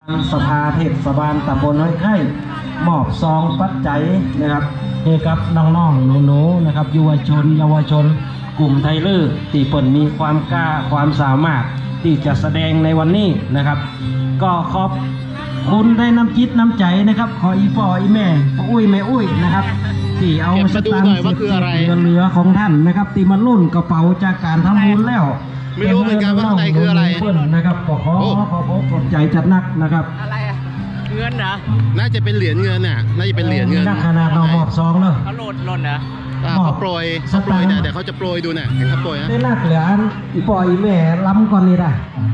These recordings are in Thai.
สภาเทศบาลตำบลห้วยไข่มอบซองปัจจัยนะครับให้กับน้องๆหนูๆนะครับเยาวชนกลุ่มไทเลอร์ที่เปิดมีความกล้าความสามารถที่จะแสดงในวันนี้นะครับก็ขอบคุณได้น้ำจิตน้ำใจนะครับขออีพ่ออีแม่พ่ออุ้ยแม่อุ้ยนะครับที่เอาสตางค์เหลือของท่านนะครับที่มันลุ่นกระเป๋าจากการทำบุญแล้วไม่รู้เหมือนกันว่าข้างในคืออะไรนะครับขอใจจัดนักนะครับอะไรอะเงินเหรอน่าจะเป็นเหรียญเงินน่ะน่าจะเป็นเหรียญเงินขนาดเราหมอบซองเนอะเขาหล่นเหรอเขาโปรยเนี่ยเดี๋ยวเขาจะโปรยดูเนี่ยเห็นเขาโปรยนะได้นักเหลืออีปอยแม่ล้ำก่อนนี่ได้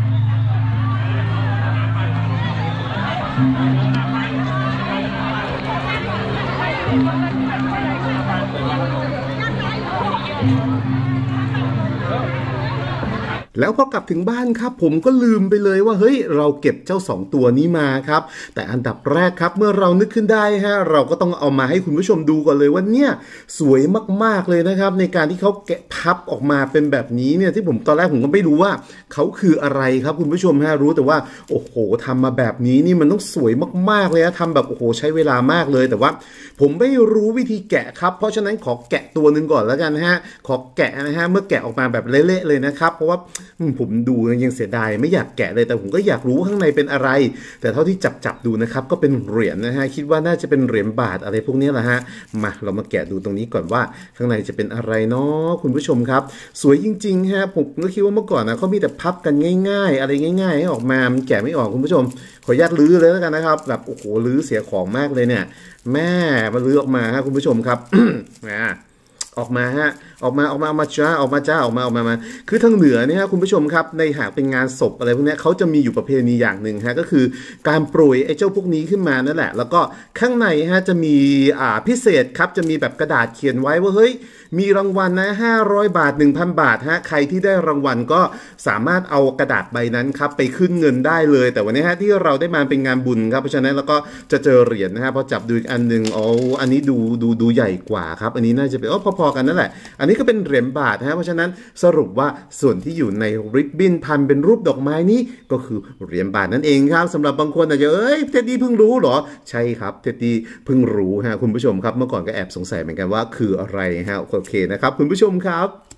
แล้วพอกลับถึงบ้านครับผมก็ลืมไปเลยว่าเฮ้ยเราเก็บเจ้า2ตัวนี้มาครับแต่อันดับแรกครับเมื่อเรานึกขึ้นได้ฮะเราก็ต้องเอามาให้คุณผู้ชมดูก่อนเลยว่าเนี่ยสวยมากๆเลยนะครับในการที่เขาแกะพับออกมาเป็นแบบนี้เนี่ยที่ผมตอนแรกผมก็ไม่รู้ว่าเขาคืออะไรครับคุณผู้ชมฮะรู้แต่ว่าโอ้โหทำมาแบบนี้นี่มันต้องสวยมากๆเลยนะทำแบบโอ้โหใช้เวลามากเลยแต่ว่าผมไม่รู้วิธีแกะครับเพราะฉะนั้นขอแกะตัวหนึ่งก่อนแล้วกันฮะขอแกะนะฮะเมื่อแกะออกมาแบบเละๆเลยนะครับเพราะว่าผมดูยังเสียดายไม่อยากแกะเลยแต่ผมก็อยากรู้ข้างในเป็นอะไรแต่เท่าที่จับดูนะครับก็เป็นเหรียญนะฮะคิดว่าน่าจะเป็นเหรียญบาทอะไรพวกนี้แหละฮะมาเรามาแกะดูตรงนี้ก่อนว่าข้างในจะเป็นอะไรเนาะคุณผู้ชมครับสวยจริงๆฮะผมก็คิดว่าเมื่อก่อนนะเขามีแต่พับกันง่ายๆอะไรง่ายๆให้ออกมามันแกะไม่ออกคุณผู้ชมขออนุญาตลื้อเลยแล้วกันนะครับแบบโอ้โหลื้อเสียของมากเลยเนี่ยแม่มาลื้อออกมาฮะคุณผู้ชมครับ ออกมาฮะออกมาจ้าออกมาคือทางเหนือเนี่ยฮะคุณผู้ชมครับในหากเป็นงานศพอะไรพวกนี้เขาจะมีอยู่ประเพณีอย่างหนึ่งฮะก็คือการโปรยไอ้เจ้าพวกนี้ขึ้นมานั่นแหละแล้วก็ข้างในฮะจะมีพิเศษครับจะมีแบบกระดาษเขียนไว้ว่าเฮ้ยมีรางวัลนะ500 บาท 1,000 บาทฮะใครที่ได้รางวัลก็สามารถเอากระดาษใบนั้นครับไปขึ้นเงินได้เลยแต่วันนี้ฮะที่เราได้มาเป็นงานบุญครับเพราะฉะนั้นแล้วก็จะเจอเหรียญนะฮะพอจับดูอีกอันนึงอันนี้ดูใหญ่กว่าครับอันนี้น่าจะเป็นพอๆกันนั่นแหละอันนี้ก็เป็นเหรียญบาทฮะเพราะฉะนั้นสรุปว่าส่วนที่อยู่ในริบบิ้นพันเป็นรูปดอกไม้นี้ก็คือเหรียญบาทนั่นเองครับสำหรับบางคนอาจจะเท็ดดี้เพิ่งรู้เหรอใช่ครับเท็ดดี้เพิ่งรู้ฮะคุณผู้ชมครับเมื่อก่อนก็แอบสงสัยเหมือนกันว่าคืออะไรฮะโอเคนะครับคุณผู้ชมครับ